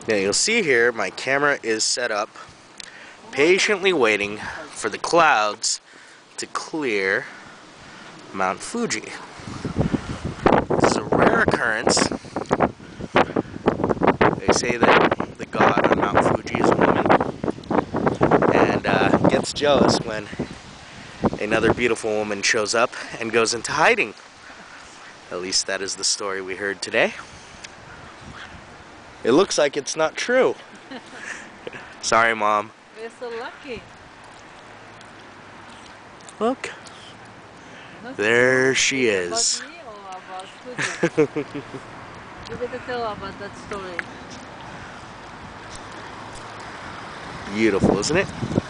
Now you'll see here my camera is set up, patiently waiting for the clouds to clear Mount Fuji. This is a rare occurrence. They say that the god on Mount Fuji is a woman, and gets jealous when another beautiful woman shows up and goes into hiding. At least that is the story we heard today. It looks like it's not true. Sorry, Mom. We're so lucky. Look. There she is. About me or about Fuji? You better tell about that story. Beautiful, isn't it?